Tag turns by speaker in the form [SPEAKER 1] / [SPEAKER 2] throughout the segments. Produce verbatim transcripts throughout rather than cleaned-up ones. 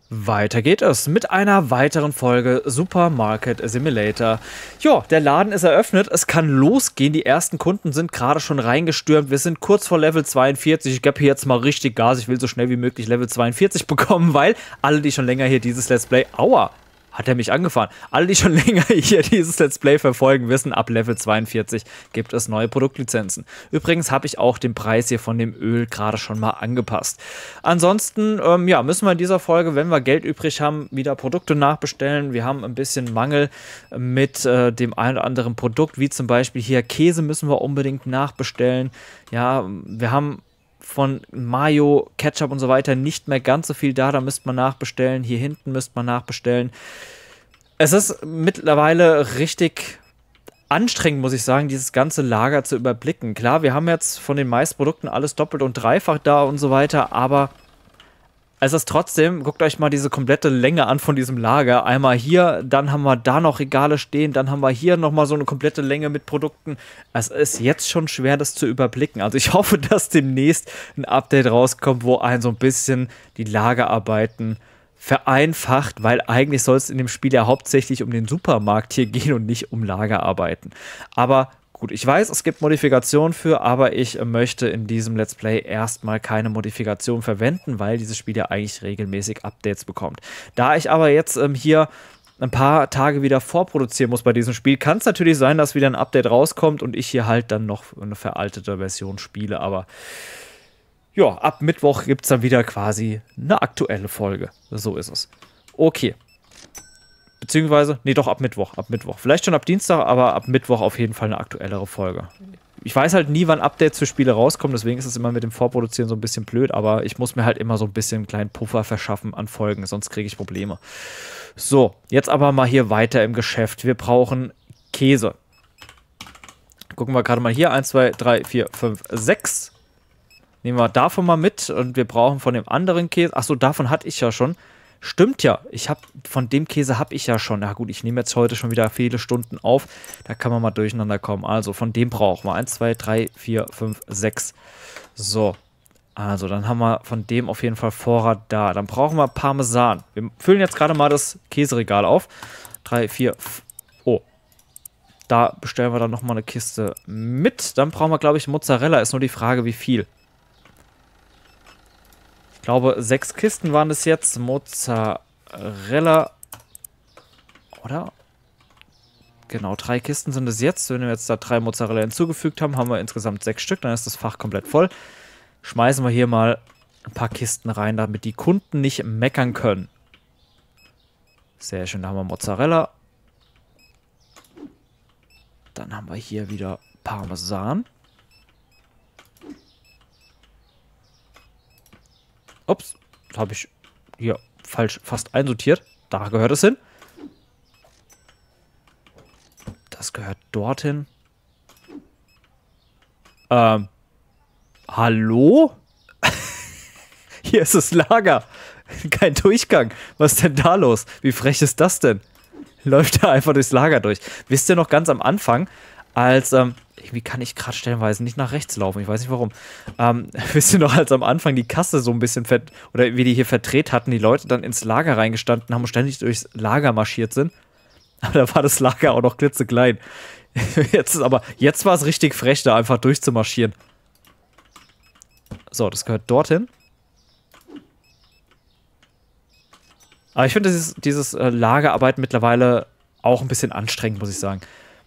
[SPEAKER 1] Weiter geht es mit einer weiteren Folge Supermarket Simulator. Jo, der Laden ist eröffnet, es kann losgehen, die ersten Kunden sind gerade schon reingestürmt, wir sind kurz vor Level zweiundvierzig, ich gebe hier jetzt mal richtig Gas, ich will so schnell wie möglich Level zweiundvierzig bekommen, weil alle, die schon länger hier dieses Let's Play, aua, hat er mich angefahren. Alle, die schon länger hier dieses Let's Play verfolgen, wissen, ab Level zweiundvierzig gibt es neue Produktlizenzen. Übrigens habe ich auch den Preis hier von dem Öl gerade schon mal angepasst. Ansonsten, ähm, ja, müssen wir in dieser Folge, wenn wir Geld übrig haben, wieder Produkte nachbestellen. Wir haben ein bisschen Mangel mit äh, dem einen oder anderen Produkt, wie zum Beispiel hier Käse müssen wir unbedingt nachbestellen. Ja, wir haben von Mayo, Ketchup und so weiter nicht mehr ganz so viel da, da müsste man nachbestellen, hier hinten müsste man nachbestellen. Es ist mittlerweile richtig anstrengend, muss ich sagen, dieses ganze Lager zu überblicken. Klar, wir haben jetzt von den meisten Produkten alles doppelt und dreifach da und so weiter, aber es ist trotzdem, guckt euch mal diese komplette Länge an von diesem Lager. Einmal hier, dann haben wir da noch Regale stehen, dann haben wir hier nochmal so eine komplette Länge mit Produkten. Es ist jetzt schon schwer, das zu überblicken. Also ich hoffe, dass demnächst ein Update rauskommt, wo ein so ein bisschen die Lagerarbeiten vereinfacht, weil eigentlich soll es in dem Spiel ja hauptsächlich um den Supermarkt hier gehen und nicht um Lagerarbeiten. Aber gut, ich weiß, es gibt Modifikationen für, aber ich möchte in diesem Let's Play erstmal keine Modifikation verwenden, weil dieses Spiel ja eigentlich regelmäßig Updates bekommt. Da ich aber jetzt ähm, hier ein paar Tage wieder vorproduzieren muss bei diesem Spiel, kann es natürlich sein, dass wieder ein Update rauskommt und ich hier halt dann noch eine veraltete Version spiele, aber ja, ab Mittwoch gibt es dann wieder quasi eine aktuelle Folge. So ist es. Okay. Beziehungsweise, nee, doch ab Mittwoch, ab Mittwoch. Vielleicht schon ab Dienstag, aber ab Mittwoch auf jeden Fall eine aktuellere Folge. Ich weiß halt nie, wann Updates für Spiele rauskommen, deswegen ist es immer mit dem Vorproduzieren so ein bisschen blöd, aber ich muss mir halt immer so ein bisschen einen kleinen Puffer verschaffen an Folgen, sonst kriege ich Probleme. So, jetzt aber mal hier weiter im Geschäft. Wir brauchen Käse. Gucken wir gerade mal hier. eins, zwei, drei, vier, fünf, sechs. Nehmen wir davon mal mit und wir brauchen von dem anderen Käse. Achso, davon hatte ich ja schon. Stimmt ja, ich habe von dem Käse habe ich ja schon. Na gut, ich nehme jetzt heute schon wieder viele Stunden auf. Da kann man mal durcheinander kommen. Also von dem brauchen wir eins, zwei, drei, vier, fünf, sechs. So, also dann haben wir von dem auf jeden Fall Vorrat da. Dann brauchen wir Parmesan. Wir füllen jetzt gerade mal das Käseregal auf. drei, vier, oh. Da bestellen wir dann nochmal eine Kiste mit. Dann brauchen wir, glaube ich, Mozzarella. Ist nur die Frage, wie viel. Ich glaube, sechs Kisten waren es jetzt. Mozzarella. Oder? Genau, drei Kisten sind es jetzt. Wenn wir jetzt da drei Mozzarella hinzugefügt haben, haben wir insgesamt sechs Stück. Dann ist das Fach komplett voll. Schmeißen wir hier mal ein paar Kisten rein, damit die Kunden nicht meckern können. Sehr schön, da haben wir Mozzarella. Dann haben wir hier wieder Parmesan. Ups, das habe ich hier falsch fast einsortiert. Da gehört es hin. Das gehört dorthin. Ähm, hallo? Hier ist das Lager. Kein Durchgang. Was ist denn da los? Wie frech ist das denn? Läuft da einfach durchs Lager durch. Wisst ihr noch ganz am Anfang, als, ähm, irgendwie kann ich gerade stellenweise nicht nach rechts laufen, ich weiß nicht warum. Ähm, wisst ihr noch, als am Anfang die Kasse so ein bisschen fett, oder wie die hier verdreht hatten, die Leute dann ins Lager reingestanden haben und ständig durchs Lager marschiert sind? Aber da war das Lager auch noch klitzeklein. Jetzt ist aber, jetzt war es richtig frech, da einfach durchzumarschieren. So, das gehört dorthin. Aber ich finde dieses, dieses äh, Lagerarbeiten mittlerweile auch ein bisschen anstrengend, muss ich sagen.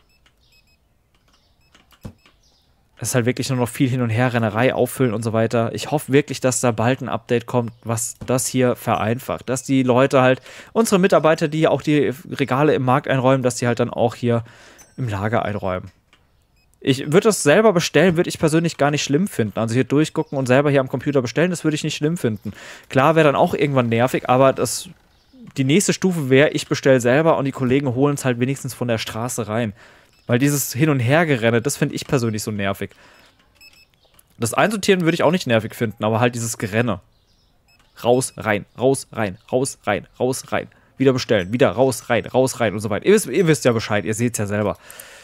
[SPEAKER 1] Es ist halt wirklich nur noch viel Hin- und Her-Rennerei, auffüllen und so weiter. Ich hoffe wirklich, dass da bald ein Update kommt, was das hier vereinfacht. Dass die Leute halt, unsere Mitarbeiter, die auch die Regale im Markt einräumen, dass die halt dann auch hier im Lager einräumen. Ich würde das selber bestellen, würde ich persönlich gar nicht schlimm finden. Also hier durchgucken und selber hier am Computer bestellen, das würde ich nicht schlimm finden. Klar, wäre dann auch irgendwann nervig, aber das, die nächste Stufe wäre, ich bestelle selber und die Kollegen holen es halt wenigstens von der Straße rein. Weil dieses Hin- und Hergerenne, das finde ich persönlich so nervig. Das Einsortieren würde ich auch nicht nervig finden, aber halt dieses Gerenne. Raus, rein, raus, rein, raus, rein, raus, rein. Wieder bestellen, wieder raus, rein, raus, rein und so weiter. Ihr wisst, ihr wisst ja Bescheid, ihr seht es ja selber.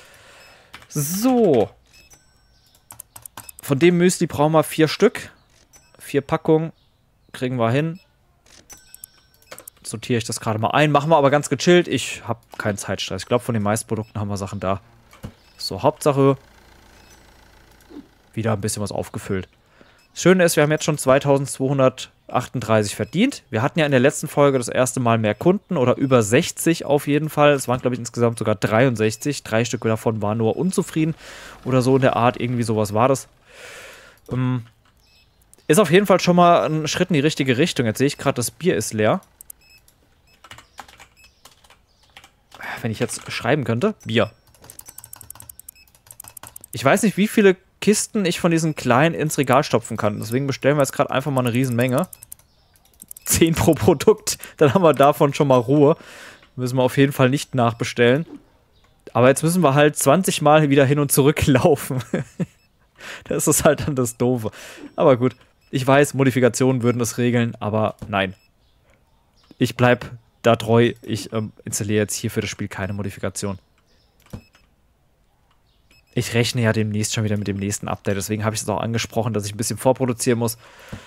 [SPEAKER 1] So. Von dem Müsli brauchen wir vier Stück. Vier Packungen. Kriegen wir hin. sortiere ich das gerade mal ein. Machen wir aber ganz gechillt. Ich habe keinen Zeitstress. Ich glaube, von den meisten Produkten haben wir Sachen da. So, Hauptsache wieder ein bisschen was aufgefüllt. Das Schöne ist, wir haben jetzt schon zweitausendzweihundertachtunddreißig verdient. Wir hatten ja in der letzten Folge das erste Mal mehr Kunden oder über sechzig auf jeden Fall. Es waren, glaube ich, insgesamt sogar dreiundsechzig. Drei Stück davon waren nur unzufrieden oder so in der Art. Irgendwie sowas war das. Ähm, ist auf jeden Fall schon mal ein Schritt in die richtige Richtung. Jetzt sehe ich gerade, das Bier ist leer. Wenn ich jetzt schreiben könnte. Bier. Ich weiß nicht, wie viele Kisten ich von diesen kleinen ins Regal stopfen kann. Deswegen bestellen wir jetzt gerade einfach mal eine Riesenmenge. zehn pro Produkt. Dann haben wir davon schon mal Ruhe. Müssen wir auf jeden Fall nicht nachbestellen. Aber jetzt müssen wir halt zwanzig Mal wieder hin und zurück laufen. Das ist halt dann das Doofe. Aber gut. Ich weiß, Modifikationen würden das regeln, aber nein. Ich bleib da treu. Ich ähm, installiere jetzt hier für das Spiel keine Modifikation. Ich rechne ja demnächst schon wieder mit dem nächsten Update, deswegen habe ich es auch angesprochen, dass ich ein bisschen vorproduzieren muss.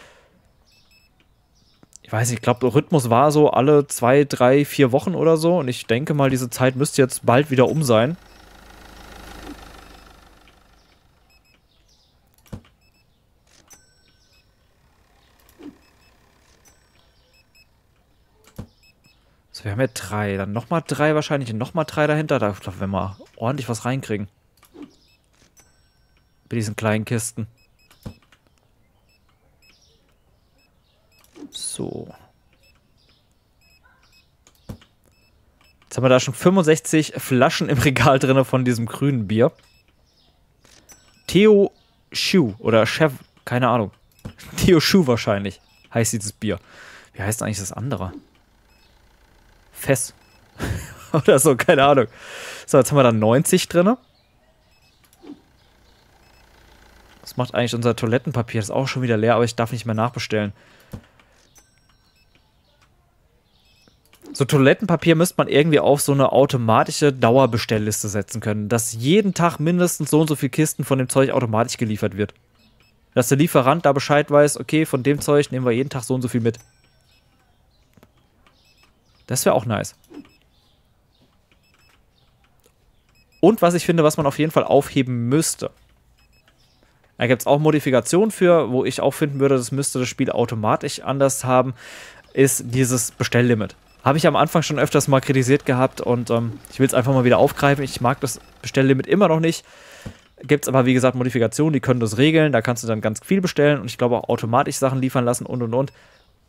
[SPEAKER 1] Ich weiß nicht, ich glaube, der Rhythmus war so alle zwei, drei, vier Wochen oder so und ich denke mal, diese Zeit müsste jetzt bald wieder um sein. So, wir haben ja drei, dann nochmal drei wahrscheinlich und nochmal drei dahinter. Da werden wir ordentlich was reinkriegen. Bei diesen kleinen Kisten. So. Jetzt haben wir da schon fünfundsechzig Flaschen im Regal drin von diesem grünen Bier. Theo Shu oder Chef, keine Ahnung. Theo Shu wahrscheinlich heißt dieses Bier. Wie heißt eigentlich das andere? Fess. Oder so, keine Ahnung. So, jetzt haben wir da neunzig drin. Das macht eigentlich unser Toilettenpapier. Das ist auch schon wieder leer, aber ich darf nicht mehr nachbestellen. So Toilettenpapier müsste man irgendwie auf so eine automatische Dauerbestellliste setzen können. Dass jeden Tag mindestens so und so viele Kisten von dem Zeug automatisch geliefert wird. Dass der Lieferant da Bescheid weiß, okay, von dem Zeug nehmen wir jeden Tag so und so viel mit. Das wäre auch nice. Und was ich finde, was man auf jeden Fall aufheben müsste. Da gibt es auch Modifikationen für, wo ich auch finden würde, das müsste das Spiel automatisch anders haben, ist dieses Bestelllimit. Habe ich am Anfang schon öfters mal kritisiert gehabt und ähm, ich will es einfach mal wieder aufgreifen. Ich mag das Bestelllimit immer noch nicht. Gibt es aber, wie gesagt, Modifikationen, die können das regeln. Da kannst du dann ganz viel bestellen und ich glaube auch automatisch Sachen liefern lassen und und und.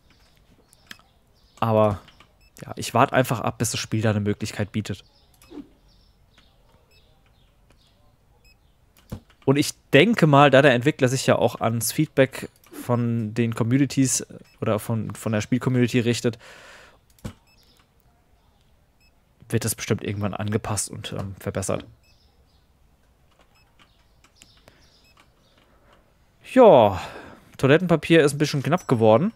[SPEAKER 1] Aber ja, ich warte einfach ab, bis das Spiel da eine Möglichkeit bietet. Und ich denke mal, da der Entwickler sich ja auch ans Feedback von den Communities oder von, von der Spielcommunity richtet, wird das bestimmt irgendwann angepasst und ähm, verbessert. Ja, Toilettenpapier ist ein bisschen knapp geworden.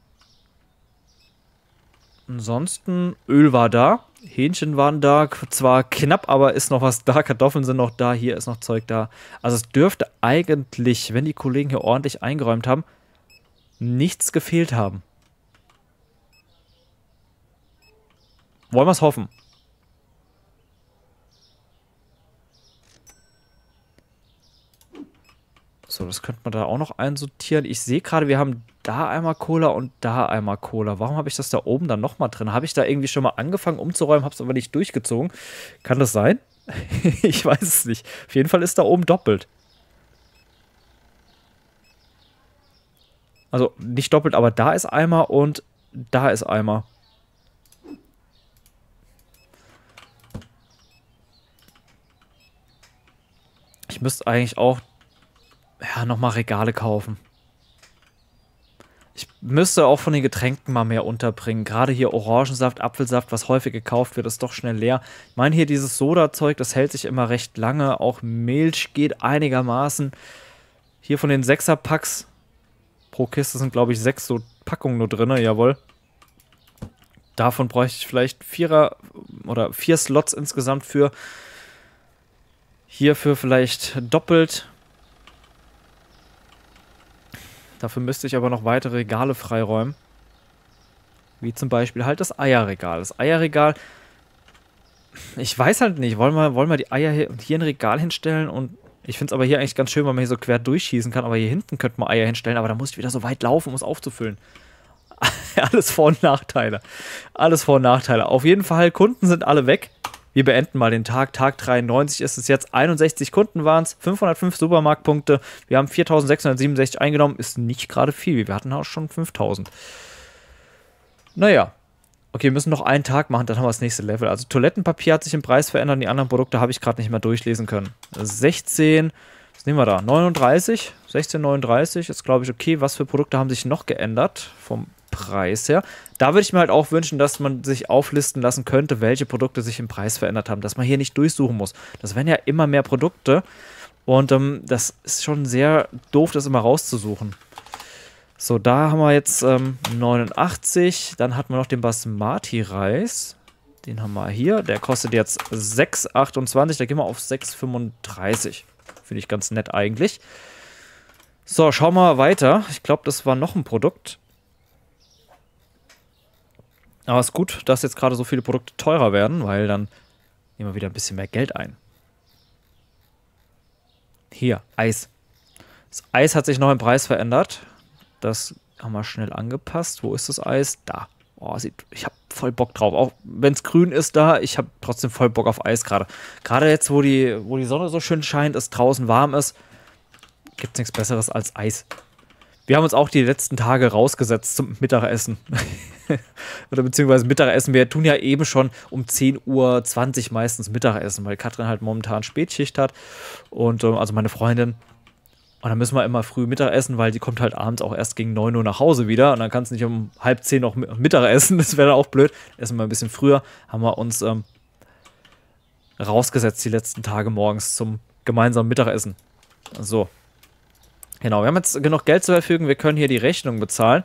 [SPEAKER 1] Ansonsten, Öl war da, Hähnchen waren da, zwar knapp, aber ist noch was da, Kartoffeln sind noch da, hier ist noch Zeug da. Also es dürfte eigentlich, wenn die Kollegen hier ordentlich eingeräumt haben, nichts gefehlt haben. Wollen wir es hoffen. So, das könnte man da auch noch einsortieren. Ich sehe gerade, wir haben da einmal Cola und da einmal Cola. Warum habe ich das da oben dann nochmal drin? Habe ich da irgendwie schon mal angefangen umzuräumen, habe es aber nicht durchgezogen? Kann das sein? Ich weiß es nicht. Auf jeden Fall ist da oben doppelt. Also nicht doppelt, aber da ist einmal und da ist einmal. Ich müsste eigentlich auch ja, nochmal Regale kaufen. Ich müsste auch von den Getränken mal mehr unterbringen. Gerade hier Orangensaft, Apfelsaft, was häufig gekauft wird, ist doch schnell leer. Ich meine hier dieses Soda-Zeug, das hält sich immer recht lange. Auch Milch geht einigermaßen. Hier von den Sechser-Packs pro Kiste sind, glaube ich, sechs so Packungen nur drin. Jawohl. Davon bräuchte ich vielleicht Vierer oder vier Slots insgesamt für. Hierfür vielleicht doppelt. Dafür müsste ich aber noch weitere Regale freiräumen. Wie zum Beispiel halt das Eierregal. Das Eierregal, ich weiß halt nicht, wollen wir, wollen wir die Eier hier, hier ein Regal hinstellen und ich finde es aber hier eigentlich ganz schön, weil man hier so quer durchschießen kann, aber hier hinten könnte man Eier hinstellen, aber da muss ich wieder so weit laufen, um es aufzufüllen. Alles Vor- und Nachteile. Alles Vor- und Nachteile. Auf jeden Fall, Kunden sind alle weg. Wir beenden mal den Tag. Tag dreiundneunzig ist es jetzt. einundsechzig Kunden waren es. fünfhundertfünf Supermarktpunkte. Wir haben viertausendsechshundertsiebenundsechzig eingenommen. Ist nicht gerade viel. Wir hatten auch schon fünftausend. Naja. Okay, wir müssen noch einen Tag machen, dann haben wir das nächste Level. Also Toilettenpapier hat sich im Preis verändert. Die anderen Produkte habe ich gerade nicht mehr durchlesen können. sechzehn, was nehmen wir da? neununddreißig? sechzehn neununddreißig ist, glaube ich, okay. Was für Produkte haben sich noch geändert vom Preis her? Da würde ich mir halt auch wünschen, dass man sich auflisten lassen könnte, welche Produkte sich im Preis verändert haben. Dass man hier nicht durchsuchen muss. Das werden ja immer mehr Produkte. Und ähm, das ist schon sehr doof, das immer rauszusuchen. So, da haben wir jetzt ähm, neunundachtzig. Dann hatten wir noch den Basmati-Reis. Den haben wir hier. Der kostet jetzt sechs achtundzwanzig. Da gehen wir auf sechs fünfunddreißig. Finde ich ganz nett eigentlich. So, schauen wir mal weiter. Ich glaube, das war noch ein Produkt. Aber es ist gut, dass jetzt gerade so viele Produkte teurer werden, weil dann nehmen wir wieder ein bisschen mehr Geld ein. Hier, Eis. Das Eis hat sich noch im Preis verändert. Das haben wir schnell angepasst. Wo ist das Eis? Da. Oh, sieht, ich habe voll Bock drauf. Auch wenn es grün ist da, ich habe trotzdem voll Bock auf Eis gerade. Gerade jetzt, wo die, wo die Sonne so schön scheint, es draußen warm ist, gibt es nichts Besseres als Eis. Wir haben uns auch die letzten Tage rausgesetzt zum Mittagessen. Oder beziehungsweise Mittagessen. Wir tun ja eben schon um zehn Uhr zwanzig meistens Mittagessen, weil Katrin halt momentan Spätschicht hat. Und ähm, also meine Freundin. Und dann müssen wir immer früh Mittag essen, weil die kommt halt abends auch erst gegen neun Uhr nach Hause wieder. Und dann kannst du nicht um halb zehn noch Mittag essen. Das wäre dann auch blöd. Essen wir ein bisschen früher. Haben wir uns ähm, rausgesetzt die letzten Tage morgens zum gemeinsamen Mittagessen. So. Genau, wir haben jetzt genug Geld zur Verfügung. Wir können hier die Rechnung bezahlen.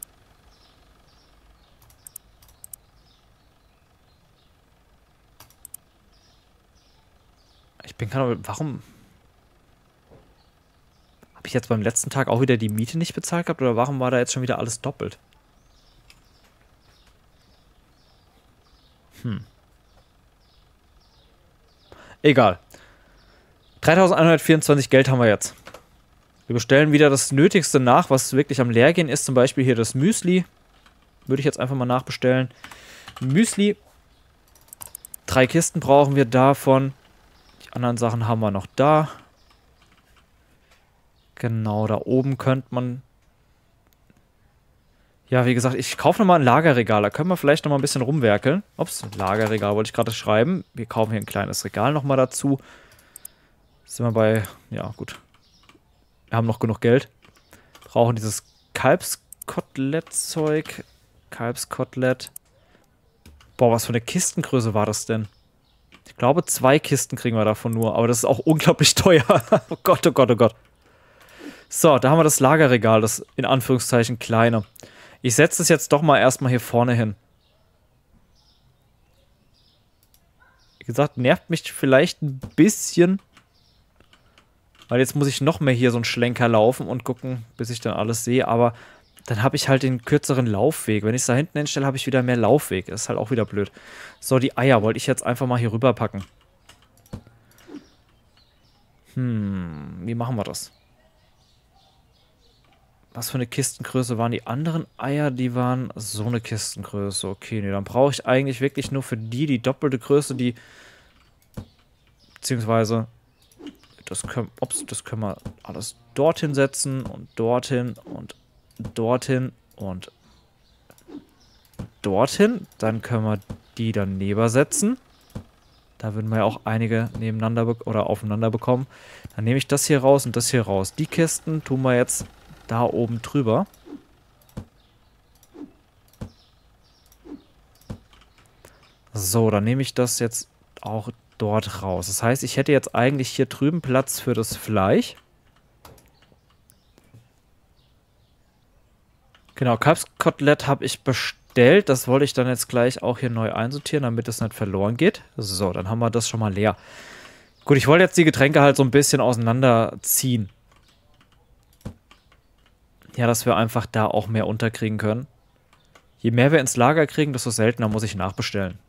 [SPEAKER 1] Ich bin gerade... Warum... Habe ich jetzt beim letzten Tag auch wieder die Miete nicht bezahlt gehabt? Oder warum war da jetzt schon wieder alles doppelt? Hm. Egal. dreitausendeinhundertvierundzwanzig Geld haben wir jetzt. Wir bestellen wieder das Nötigste nach, was wirklich am Leergehen ist. Zum Beispiel hier das Müsli. Würde ich jetzt einfach mal nachbestellen. Müsli. Drei Kisten brauchen wir davon. Die anderen Sachen haben wir noch da. Genau, da oben könnte man... Ja, wie gesagt, ich kaufe nochmal ein Lagerregal. Da können wir vielleicht nochmal ein bisschen rumwerkeln. Ups, Lagerregal wollte ich gerade schreiben. Wir kaufen hier ein kleines Regal nochmal dazu. Sind wir bei... Ja, gut. Wir haben noch genug Geld. Brauchen dieses Kalbskotelett-Zeug. Kalbskotelett. Boah, was für eine Kistengröße war das denn? Ich glaube, zwei Kisten kriegen wir davon nur. Aber das ist auch unglaublich teuer. Oh Gott, oh Gott, oh Gott. So, da haben wir das Lagerregal, das in Anführungszeichen kleine. Ich setze es jetzt doch mal erstmal hier vorne hin. Wie gesagt, nervt mich vielleicht ein bisschen. Weil jetzt muss ich noch mehr hier so einen Schlenker laufen und gucken, bis ich dann alles sehe. Aber dann habe ich halt den kürzeren Laufweg. Wenn ich es da hinten hinstelle, habe ich wieder mehr Laufweg. Das ist halt auch wieder blöd. So, die Eier wollte ich jetzt einfach mal hier rüber packen. Hm, wie machen wir das? Was für eine Kistengröße waren die anderen Eier? Die waren so eine Kistengröße. Okay, nee, dann brauche ich eigentlich wirklich nur für die die doppelte Größe, die... Beziehungsweise... Das können, ups, das können wir alles dorthin setzen und dorthin und dorthin und dorthin. Dann können wir die daneben setzen. Da würden wir ja auch einige nebeneinander oder aufeinander bekommen. Dann nehme ich das hier raus und das hier raus. Die Kisten tun wir jetzt da oben drüber. So, dann nehme ich das jetzt auch dort raus. Das heißt, ich hätte jetzt eigentlich hier drüben Platz für das Fleisch. Genau, Kalbskotelett habe ich bestellt. Das wollte ich dann jetzt gleich auch hier neu einsortieren, damit es nicht verloren geht. So, dann haben wir das schon mal leer. Gut, ich wollte jetzt die Getränke halt so ein bisschen auseinanderziehen. Ja, dass wir einfach da auch mehr unterkriegen können. Je mehr wir ins Lager kriegen, desto seltener muss ich nachbestellen.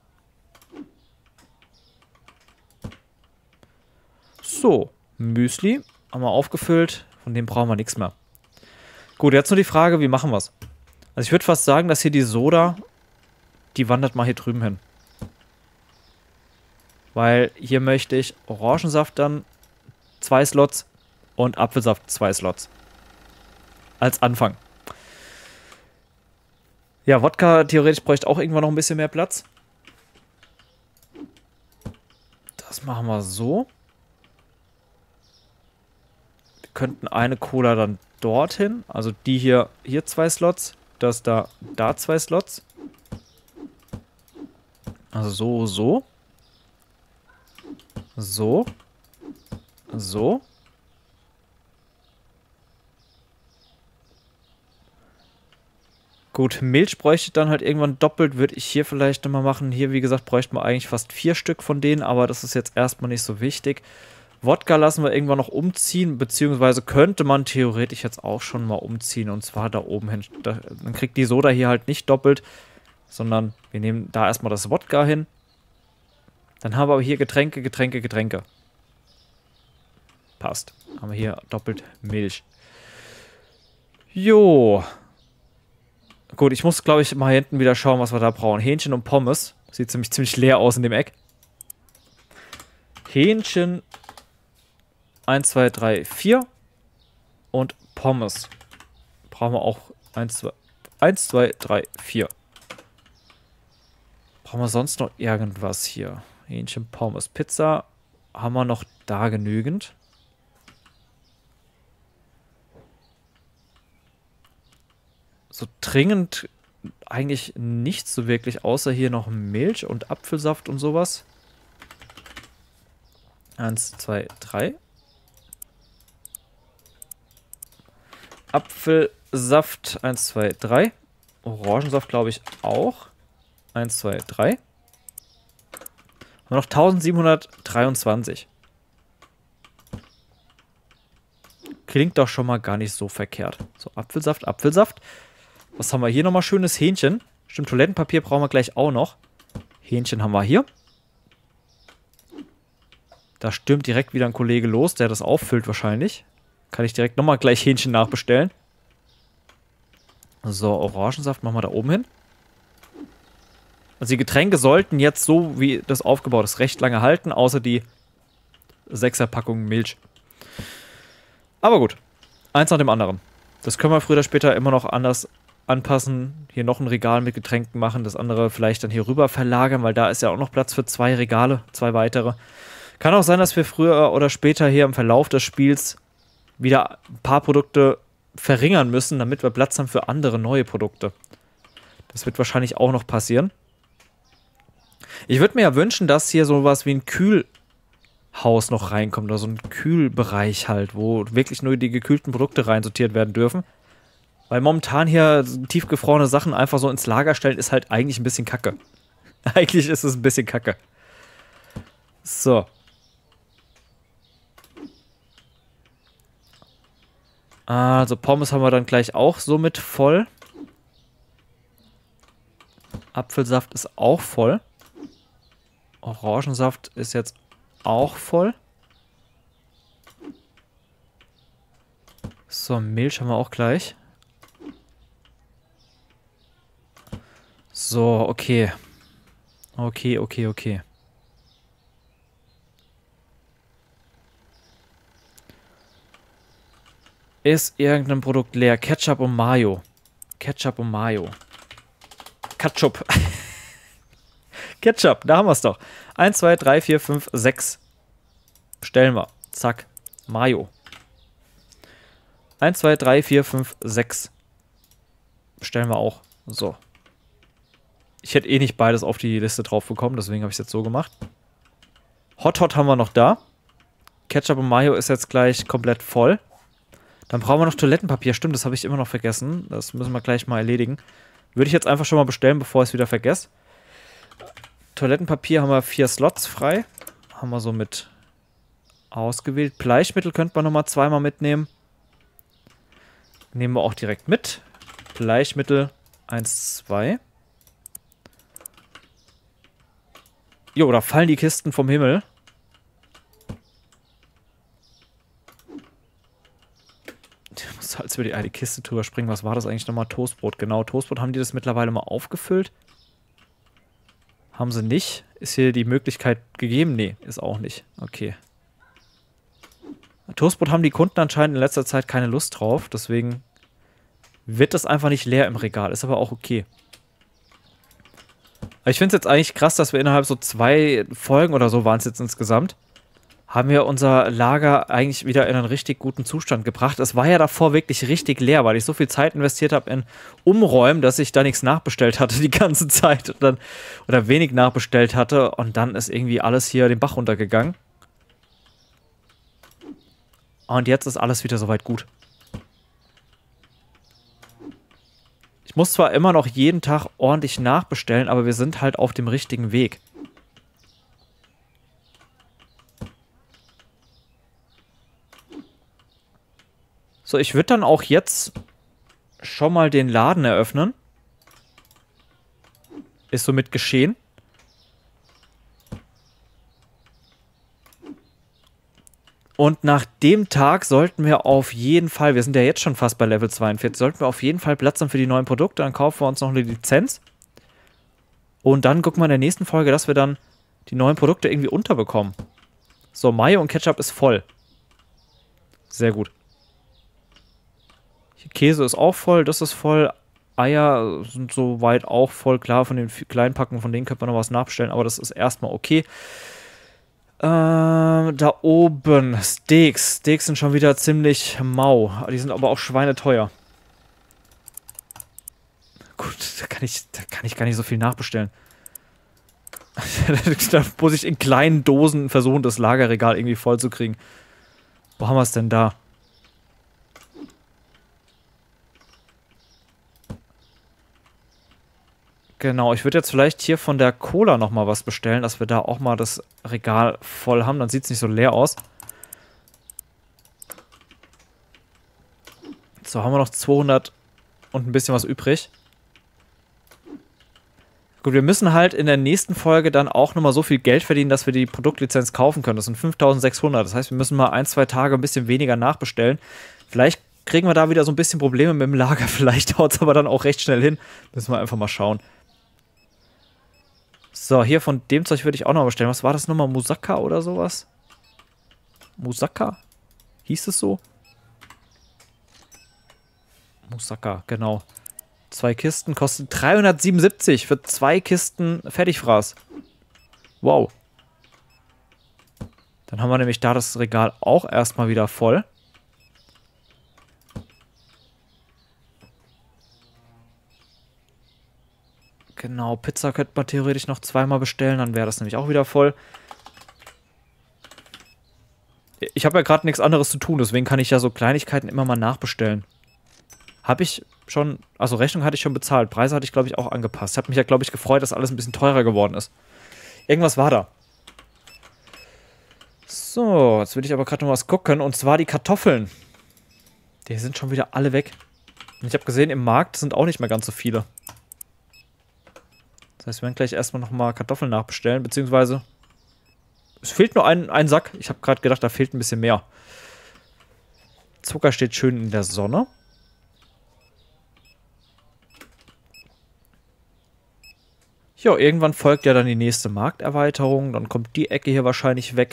[SPEAKER 1] So, Müsli haben wir aufgefüllt. Von dem brauchen wir nichts mehr. Gut, jetzt nur die Frage, wie machen wir es? Also ich würde fast sagen, dass hier die Soda, die wandert mal hier drüben hin. Weil hier möchte ich Orangensaft dann zwei Slots und Apfelsaft zwei Slots. Als Anfang. Ja, Wodka theoretisch bräuchte auch irgendwann noch ein bisschen mehr Platz. Das machen wir so. Wir könnten eine Cola dann dorthin. Also die hier, hier zwei Slots. Das da, da zwei Slots. Also so, so. So. So. Gut, Milch bräuchte dann halt irgendwann doppelt, würde ich hier vielleicht nochmal machen. Hier, wie gesagt, bräuchten wir eigentlich fast vier Stück von denen, aber das ist jetzt erstmal nicht so wichtig. Wodka lassen wir irgendwann noch umziehen, beziehungsweise könnte man theoretisch jetzt auch schon mal umziehen, und zwar da oben hin. Da, dann kriegt die Soda hier halt nicht doppelt, sondern wir nehmen da erstmal das Wodka hin. Dann haben wir aber hier Getränke, Getränke, Getränke. Passt. Haben wir hier doppelt Milch. Jo. Gut, ich muss, glaube ich, mal hinten wieder schauen, was wir da brauchen. Hähnchen und Pommes. Sieht ziemlich, ziemlich leer aus in dem Eck. Hähnchen. eins, zwei, drei, vier. Und Pommes. Brauchen wir auch eins, zwei, drei, vier. Brauchen wir sonst noch irgendwas hier? Hähnchen, Pommes, Pizza. Haben wir noch da genügend? So dringend eigentlich nichts so wirklich, außer hier noch Milch und Apfelsaft und sowas. Eins, zwei, drei. Apfelsaft, eins, zwei, drei. Orangensaft, glaube ich, auch. eins, zwei, drei. Haben wir noch eintausendsiebenhundertdreiundzwanzig. Klingt doch schon mal gar nicht so verkehrt. So, Apfelsaft, Apfelsaft. Was haben wir hier nochmal? Schönes Hähnchen. Stimmt, Toilettenpapier brauchen wir gleich auch noch. Hähnchen haben wir hier. Da stürmt direkt wieder ein Kollege los, der das auffüllt wahrscheinlich. Kann ich direkt nochmal gleich Hähnchen nachbestellen. So, Orangensaft machen wir da oben hin. Also die Getränke sollten jetzt so, wie das aufgebaut ist, recht lange halten, außer die sechser Packung Milch. Aber gut, eins nach dem anderen. Das können wir früher oder später immer noch anders anpassen. Hier noch ein Regal mit Getränken machen, das andere vielleicht dann hier rüber verlagern, weil da ist ja auch noch Platz für zwei Regale, zwei weitere. Kann auch sein, dass wir früher oder später hier im Verlauf des Spiels wieder ein paar Produkte verringern müssen, damit wir Platz haben für andere neue Produkte. Das wird wahrscheinlich auch noch passieren. Ich würde mir ja wünschen, dass hier sowas wie ein Kühlhaus noch reinkommt, oder so ein Kühlbereich halt, wo wirklich nur die gekühlten Produkte reinsortiert werden dürfen. Weil momentan hier tiefgefrorene Sachen einfach so ins Lager stellen, ist halt eigentlich ein bisschen kacke. Eigentlich ist es ein bisschen kacke. So. Also Pommes haben wir dann gleich auch somit voll. Apfelsaft ist auch voll. Orangensaft ist jetzt auch voll. So, Milch haben wir auch gleich. So, okay. Okay, okay, okay. Ist irgendein Produkt leer? Ketchup und Mayo. Ketchup und Mayo. Ketchup. Ketchup, da haben wir es doch. eins, zwei, drei, vier, fünf, sechs. Bestellen wir. Zack. Mayo. eins, zwei, drei, vier, fünf, sechs. Bestellen wir auch. So. Ich hätte eh nicht beides auf die Liste drauf bekommen, deswegen habe ich es jetzt so gemacht. Hot Hot haben wir noch da. Ketchup und Mayo ist jetzt gleich komplett voll. Dann brauchen wir noch Toilettenpapier. Stimmt, das habe ich immer noch vergessen. Das müssen wir gleich mal erledigen. Würde ich jetzt einfach schon mal bestellen, bevor ich es wieder vergesse. Toilettenpapier haben wir vier Slots frei. Haben wir somit ausgewählt. Bleichmittel könnte man nochmal zweimal mitnehmen. Nehmen wir auch direkt mit. Bleichmittel eins, zwei. Jo, da fallen die Kisten vom Himmel. Ich muss als über die eine Kiste drüber springen. Was war das eigentlich nochmal? Toastbrot. Genau, Toastbrot. Haben die das mittlerweile mal aufgefüllt? Haben sie nicht? Ist hier die Möglichkeit gegeben? Nee, ist auch nicht. Okay. Toastbrot haben die Kunden anscheinend in letzter Zeit keine Lust drauf. Deswegen wird das einfach nicht leer im Regal. Ist aber auch okay. Ich finde es jetzt eigentlich krass, dass wir innerhalb so zwei Folgen oder so waren es jetzt insgesamt, haben wir unser Lager eigentlich wieder in einen richtig guten Zustand gebracht. Es war ja davor wirklich richtig leer, weil ich so viel Zeit investiert habe in Umräumen, dass ich da nichts nachbestellt hatte die ganze Zeit und dann, oder wenig nachbestellt hatte und dann ist irgendwie alles hier den Bach runtergegangen. Und jetzt ist alles wieder soweit gut. Ich muss zwar immer noch jeden Tag ordentlich nachbestellen, aber wir sind halt auf dem richtigen Weg. So, ich würde dann auch jetzt schon mal den Laden eröffnen. Ist somit geschehen. Und nach dem Tag sollten wir auf jeden Fall, wir sind ja jetzt schon fast bei Level zweiundvierzig, sollten wir auf jeden Fall Platz haben für die neuen Produkte. Dann kaufen wir uns noch eine Lizenz. Und dann gucken wir in der nächsten Folge, dass wir dann die neuen Produkte irgendwie unterbekommen. So, Mayo und Ketchup ist voll. Sehr gut. Käse ist auch voll, das ist voll. Eier sind soweit auch voll. Klar, von den kleinen Packen, von denen könnte man noch was nachbestellen, aber das ist erstmal okay. Ähm, da oben Steaks. Steaks sind schon wieder ziemlich mau. Die sind aber auch schweineteuer. Gut, da kann ich, da kann ich gar nicht so viel nachbestellen. Da muss ich in kleinen Dosen versuchen, das Lagerregal irgendwie voll zu kriegen. Wo haben wir es denn da? Genau, ich würde jetzt vielleicht hier von der Cola nochmal was bestellen, dass wir da auch mal das Regal voll haben. Dann sieht es nicht so leer aus. So, haben wir noch zweihundert und ein bisschen was übrig. Gut, wir müssen halt in der nächsten Folge dann auch nochmal so viel Geld verdienen, dass wir die Produktlizenz kaufen können. Das sind fünftausendsechshundert. Das heißt, wir müssen mal ein, zwei Tage ein bisschen weniger nachbestellen. Vielleicht kriegen wir da wieder so ein bisschen Probleme mit dem Lager. Vielleicht haut es aber dann auch recht schnell hin. Müssen wir einfach mal schauen. So, hier von dem Zeug würde ich auch noch bestellen. Was war das nochmal? Musaka oder sowas? Musaka? Hieß es so? Musaka, genau. Zwei Kisten kosten dreihundertsiebenundsiebzig für zwei Kisten Fertigfraß. Wow. Dann haben wir nämlich da das Regal auch erstmal wieder voll. Genau, Pizza könnte man theoretisch noch zweimal bestellen, dann wäre das nämlich auch wieder voll. Ich habe ja gerade nichts anderes zu tun, deswegen kann ich ja so Kleinigkeiten immer mal nachbestellen. Habe ich schon, also Rechnung hatte ich schon bezahlt, Preise hatte ich glaube ich auch angepasst. Ich habe mich ja glaube ich gefreut, dass alles ein bisschen teurer geworden ist. Irgendwas war da. So, jetzt will ich aber gerade noch was gucken, und zwar die Kartoffeln. Die sind schon wieder alle weg. Und ich habe gesehen, im Markt sind auch nicht mehr ganz so viele. Das heißt, wir werden gleich erstmal nochmal Kartoffeln nachbestellen, beziehungsweise es fehlt nur ein, ein Sack. Ich habe gerade gedacht, da fehlt ein bisschen mehr. Zucker steht schön in der Sonne. Ja, irgendwann folgt ja dann die nächste Markterweiterung. Dann kommt die Ecke hier wahrscheinlich weg.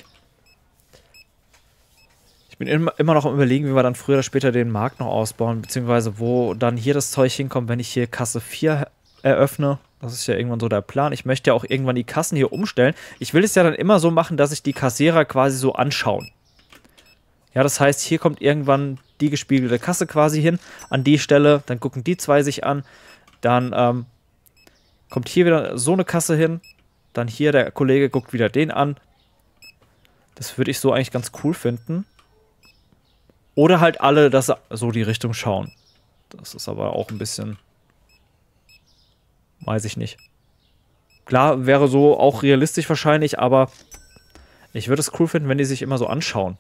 [SPEAKER 1] Ich bin immer, immer noch am Überlegen, wie wir dann früher oder später den Markt noch ausbauen, beziehungsweise wo dann hier das Zeug hinkommt, wenn ich hier Kasse vier eröffne. Das ist ja irgendwann so der Plan. Ich möchte ja auch irgendwann die Kassen hier umstellen. Ich will es ja dann immer so machen, dass sich die Kassierer quasi so anschauen. Ja, das heißt, hier kommt irgendwann die gespiegelte Kasse quasi hin, an die Stelle, dann gucken die zwei sich an, dann ähm, kommt hier wieder so eine Kasse hin, dann hier der Kollege guckt wieder den an. Das würde ich so eigentlich ganz cool finden. Oder halt alle, dass sie so die Richtung schauen. Das ist aber auch ein bisschen... Weiß ich nicht. Klar, wäre so auch realistisch wahrscheinlich, aber ich würde es cool finden, wenn die sich immer so anschauen.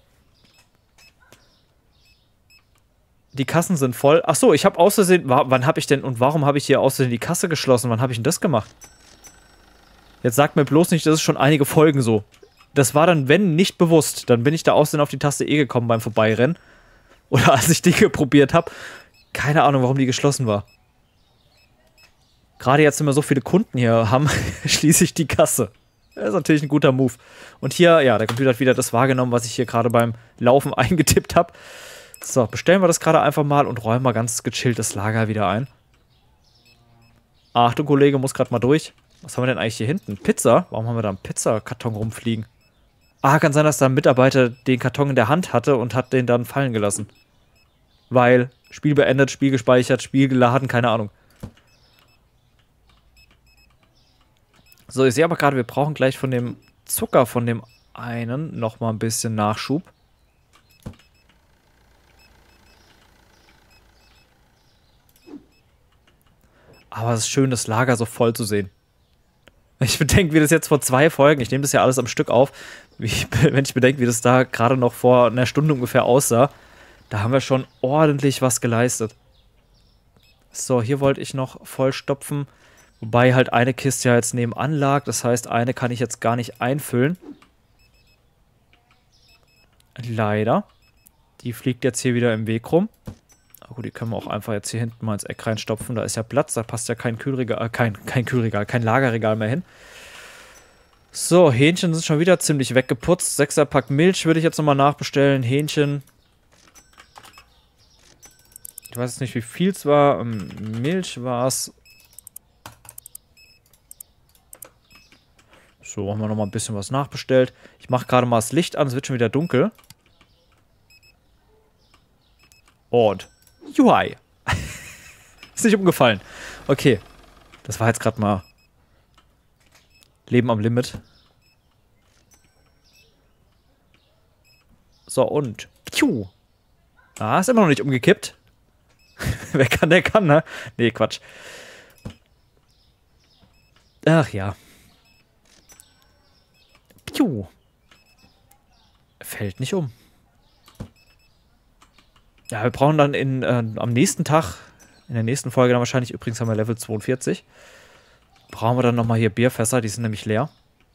[SPEAKER 1] Die Kassen sind voll. Achso, ich habe außersehen... Wann habe ich denn... Und warum habe ich hier außersehen die Kasse geschlossen? Wann habe ich denn das gemacht? Jetzt sagt mir bloß nicht, das ist schon einige Folgen so. Das war dann, wenn, nicht bewusst. Dann bin ich da aussehen auf die Taste E gekommen beim Vorbeirennen. Oder als ich Dinge probiert habe. Keine Ahnung, warum die geschlossen war. Gerade jetzt, wenn wir so viele Kunden hier haben, schließe ich die Kasse. Das ist natürlich ein guter Move. Und hier, ja, der Computer hat wieder das wahrgenommen, was ich hier gerade beim Laufen eingetippt habe. So, bestellen wir das gerade einfach mal und räumen mal ganz gechillt das Lager wieder ein. Achtung, Kollege, muss gerade mal durch. Was haben wir denn eigentlich hier hinten? Pizza? Warum haben wir da einen Pizzakarton rumfliegen? Ah, kann sein, dass da ein Mitarbeiter den Karton in der Hand hatte und hat den dann fallen gelassen. Weil Spiel beendet, Spiel gespeichert, Spiel geladen, keine Ahnung. So, ich sehe aber gerade, wir brauchen gleich von dem Zucker von dem einen nochmal ein bisschen Nachschub. Aber es ist schön, das Lager so voll zu sehen. Ich bedenke, wie das jetzt vor zwei Folgen, ich nehme das ja alles am Stück auf, wie, wenn ich bedenke, wie das da gerade noch vor einer Stunde ungefähr aussah, da haben wir schon ordentlich was geleistet. So, hier wollte ich noch vollstopfen. Wobei halt eine Kiste ja jetzt nebenan lag. Das heißt, eine kann ich jetzt gar nicht einfüllen. Leider. Die fliegt jetzt hier wieder im Weg rum. Aber gut, die können wir auch einfach jetzt hier hinten mal ins Eck reinstopfen. Da ist ja Platz. Da passt ja kein Kühlregal, äh, kein, kein Kühlregal, kein Lagerregal mehr hin. So, Hähnchen sind schon wieder ziemlich weggeputzt. Sechser Pack Milch würde ich jetzt nochmal nachbestellen. Hähnchen. Ich weiß jetzt nicht, wie viel es war. Milch war es. So, haben wir noch mal ein bisschen was nachbestellt. Ich mache gerade mal das Licht an, es wird schon wieder dunkel. Und U I. Ist nicht umgefallen. Okay. Das war jetzt gerade mal Leben am Limit. So, und Piu. Ah, ist immer noch nicht umgekippt. Wer kann, der kann, ne? Nee, Quatsch. Ach ja. Piu. Fällt nicht um. Ja, wir brauchen dann in, äh, am nächsten Tag, in der nächsten Folge dann wahrscheinlich, übrigens haben wir Level zweiundvierzig, brauchen wir dann nochmal hier Bierfässer, die sind nämlich leer.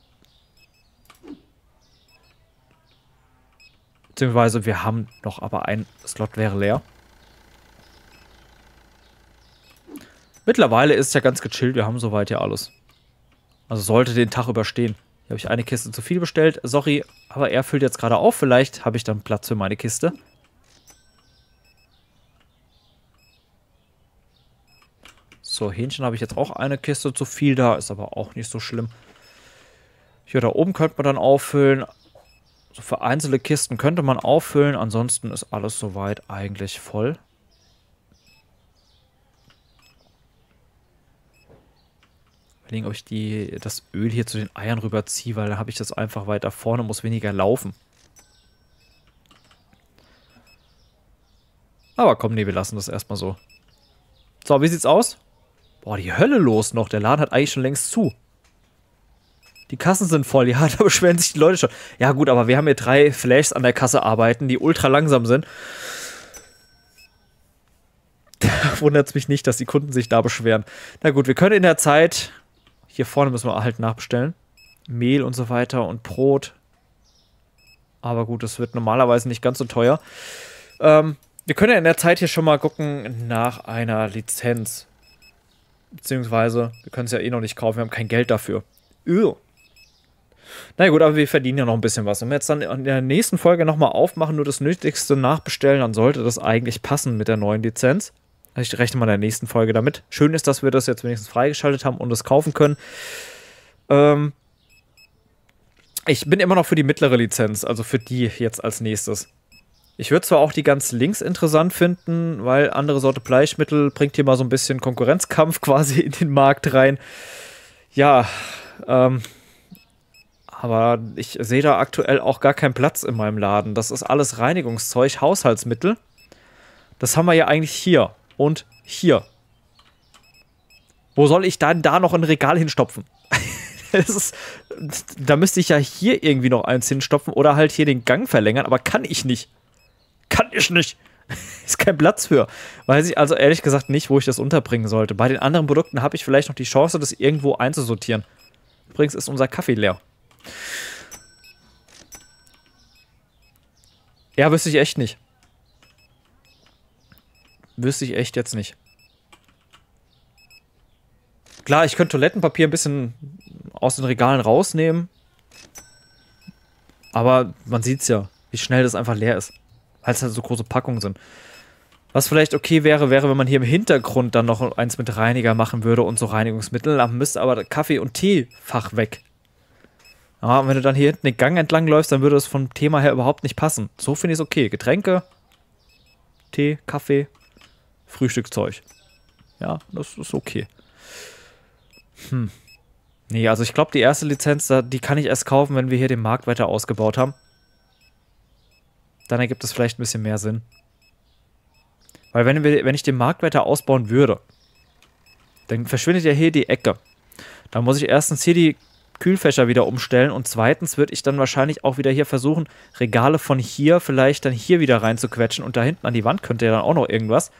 [SPEAKER 1] Beziehungsweise wir haben noch, aber ein Slot wäre leer. Mittlerweile ist es ja ganz gechillt, wir haben soweit ja alles. Also sollte den Tag überstehen. Hier habe ich eine Kiste zu viel bestellt. Sorry, aber er füllt jetzt gerade auf. Vielleicht habe ich dann Platz für meine Kiste. So, Hähnchen habe ich jetzt auch eine Kiste zu viel da. Ist aber auch nicht so schlimm. Hier da oben könnte man dann auffüllen. So für einzelne Kisten könnte man auffüllen. Ansonsten ist alles soweit eigentlich voll. Überlegen, ob ich die, das Öl hier zu den Eiern rüberziehe, weil dann habe ich das einfach weiter vorne, muss weniger laufen. Aber komm, nee, wir lassen das erstmal so. So, wie sieht's aus? Boah, die Hölle los noch. Der Laden hat eigentlich schon längst zu. Die Kassen sind voll. Ja, da beschweren sich die Leute schon. Ja gut, aber wir haben hier drei Flashs an der Kasse arbeiten, die ultra langsam sind. Da wundert es mich nicht, dass die Kunden sich da beschweren. Na gut, wir können in der Zeit... Hier vorne müssen wir halt nachbestellen. Mehl und so weiter und Brot. Aber gut, das wird normalerweise nicht ganz so teuer. Ähm, wir können ja in der Zeit hier schon mal gucken nach einer Lizenz. Beziehungsweise, wir können es ja eh noch nicht kaufen, wir haben kein Geld dafür. Öh. Na gut, aber wir verdienen ja noch ein bisschen was. Wenn wir jetzt dann in der nächsten Folge nochmal aufmachen, nur das Nötigste nachbestellen, dann sollte das eigentlich passen mit der neuen Lizenz. Ich rechne mal in der nächsten Folge damit. Schön ist, dass wir das jetzt wenigstens freigeschaltet haben und es kaufen können. Ähm ich bin immer noch für die mittlere Lizenz, also für die jetzt als nächstes. Ich würde zwar auch die ganz links interessant finden, weil andere Sorte Bleichmittel bringt hier mal so ein bisschen Konkurrenzkampf quasi in den Markt rein. Ja, ähm... aber ich sehe da aktuell auch gar keinen Platz in meinem Laden. Das ist alles Reinigungszeug, Haushaltsmittel. Das haben wir ja eigentlich hier und hier. Wo soll ich dann da noch ein Regal hinstopfen? Das ist, da müsste ich ja hier irgendwie noch eins hinstopfen oder halt hier den Gang verlängern, aber kann ich nicht. Kann ich nicht. Ist kein Platz für. Weiß ich also ehrlich gesagt nicht, wo ich das unterbringen sollte. Bei den anderen Produkten habe ich vielleicht noch die Chance, das irgendwo einzusortieren. Übrigens ist unser Kaffee leer. Ja, wüsste ich echt nicht. Wüsste ich echt jetzt nicht. Klar, ich könnte Toilettenpapier ein bisschen aus den Regalen rausnehmen. Aber man sieht es ja, wie schnell das einfach leer ist. Weil es halt so große Packungen sind. Was vielleicht okay wäre, wäre, wenn man hier im Hintergrund dann noch eins mit Reiniger machen würde und so Reinigungsmittel. Dann müsste aber Kaffee- und Teefach weg. Ja, und wenn du dann hier hinten den Gang entlang läufst, dann würde das vom Thema her überhaupt nicht passen. So finde ich es okay. Getränke, Tee, Kaffee, Frühstückszeug. Ja, das ist okay. Hm. Nee, also ich glaube, die erste Lizenz, die kann ich erst kaufen, wenn wir hier den Markt weiter ausgebaut haben. Dann ergibt es vielleicht ein bisschen mehr Sinn. Weil wenn, wir, wenn ich den Markt weiter ausbauen würde, dann verschwindet ja hier die Ecke. Dann muss ich erstens hier die Kühlfächer wieder umstellen und zweitens würde ich dann wahrscheinlich auch wieder hier versuchen, Regale von hier vielleicht dann hier wieder reinzuquetschen und da hinten an die Wand könnte ja dann auch noch irgendwas.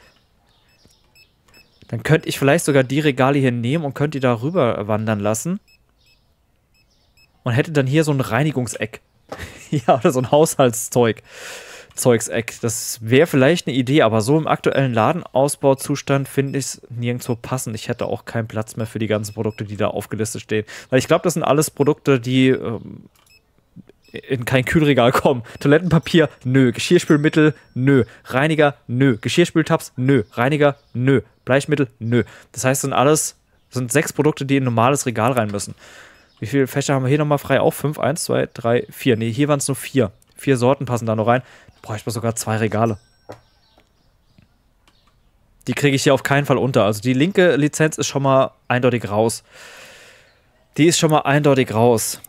[SPEAKER 1] Dann könnte ich vielleicht sogar die Regale hier nehmen und könnte die da rüber wandern lassen. Und hätte dann hier so ein Reinigungseck. Ja, oder so ein Haushaltszeug. Zeugseck. Das wäre vielleicht eine Idee, aber so im aktuellen Ladenausbauzustand finde ich es nirgendwo passend. Ich hätte auch keinen Platz mehr für die ganzen Produkte, die da aufgelistet stehen. Weil ich glaube, das sind alles Produkte, die ähm, in kein Kühlregal kommen. Toilettenpapier, nö. Geschirrspülmittel, nö. Reiniger, nö. Geschirrspültabs, nö. Reiniger, nö. Bleichmittel, nö. Das heißt, das sind alles, das sind sechs Produkte, die in ein normales Regal rein müssen. Wie viele Fächer haben wir hier nochmal frei? Auch fünf, eins, zwei, drei, vier. Ne, hier waren es nur vier. Vier Sorten passen da noch rein. Bräuchte man sogar zwei Regale. Die kriege ich hier auf keinen Fall unter. Also die linke Lizenz ist schon mal eindeutig raus. Die ist schon mal eindeutig raus.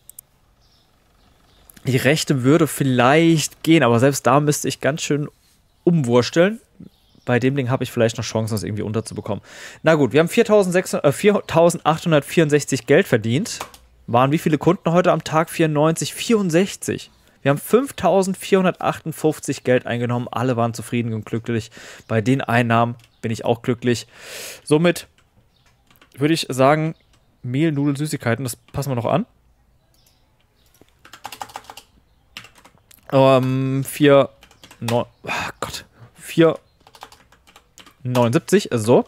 [SPEAKER 1] Die rechte würde vielleicht gehen, aber selbst da müsste ich ganz schön umwursteln. Bei dem Ding habe ich vielleicht noch Chancen, das irgendwie unterzubekommen. Na gut, wir haben viertausendachthundertvierundsechzig Geld verdient. Waren wie viele Kunden heute am Tag? vierundneunzig, vierundsechzig. Wir haben fünftausendvierhundertachtundfünfzig Geld eingenommen. Alle waren zufrieden und glücklich. Bei den Einnahmen bin ich auch glücklich. Somit würde ich sagen, Mehl, Nudeln, Süßigkeiten, das passen wir noch an. Ähm, vier, neun, oh Gott, vier, neunundsiebzig, so.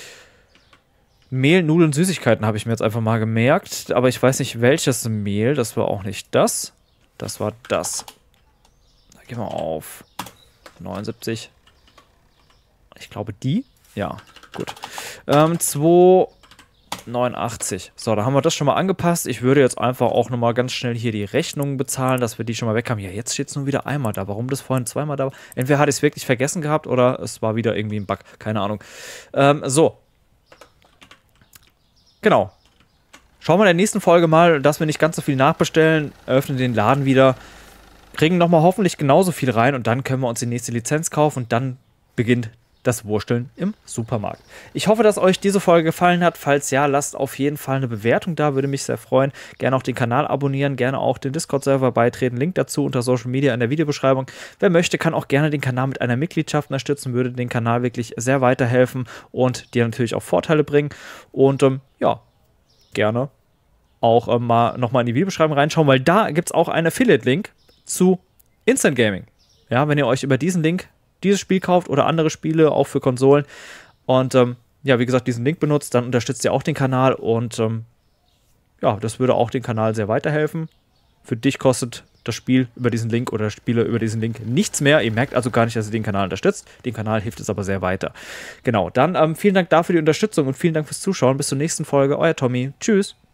[SPEAKER 1] Mehl, Nudeln, Süßigkeiten habe ich mir jetzt einfach mal gemerkt, aber ich weiß nicht, welches Mehl, das war auch nicht das. Das war das. Da gehen wir auf neunundsiebzig. Ich glaube die. Ja, gut. Ähm, zweihundertneunundachtzig. So, da haben wir das schon mal angepasst. Ich würde jetzt einfach auch nochmal ganz schnell hier die Rechnungen bezahlen, dass wir die schon mal weg haben. Ja, jetzt steht es nur wieder einmal da. Warum das vorhin zweimal da war? Entweder hatte ich es wirklich vergessen gehabt oder es war wieder irgendwie ein Bug. Keine Ahnung. Ähm, so. Genau. Schauen wir in der nächsten Folge mal, dass wir nicht ganz so viel nachbestellen, eröffnen den Laden wieder, kriegen nochmal hoffentlich genauso viel rein und dann können wir uns die nächste Lizenz kaufen und dann beginnt das Wursteln im Supermarkt. Ich hoffe, dass euch diese Folge gefallen hat. Falls ja, lasst auf jeden Fall eine Bewertung da, würde mich sehr freuen. Gerne auch den Kanal abonnieren, gerne auch den Discord-Server beitreten. Link dazu unter Social Media in der Videobeschreibung. Wer möchte, kann auch gerne den Kanal mit einer Mitgliedschaft unterstützen, würde den Kanal wirklich sehr weiterhelfen und dir natürlich auch Vorteile bringen. Und ähm, ja, gerne auch äh, mal nochmal in die Videobeschreibung reinschauen, weil da gibt es auch einen Affiliate-Link zu Instant Gaming. Ja, wenn ihr euch über diesen Link dieses Spiel kauft oder andere Spiele, auch für Konsolen und ähm, ja, wie gesagt, diesen Link benutzt, dann unterstützt ihr auch den Kanal und ähm, ja, das würde auch den Kanal sehr weiterhelfen. Für dich kostet das Spiel über diesen Link oder Spiele über diesen Link nichts mehr. Ihr merkt also gar nicht, dass ihr den Kanal unterstützt. Den Kanal hilft es aber sehr weiter. Genau, dann ähm, vielen Dank dafür die Unterstützung und vielen Dank fürs Zuschauen. Bis zur nächsten Folge. Euer Tommy. Tschüss.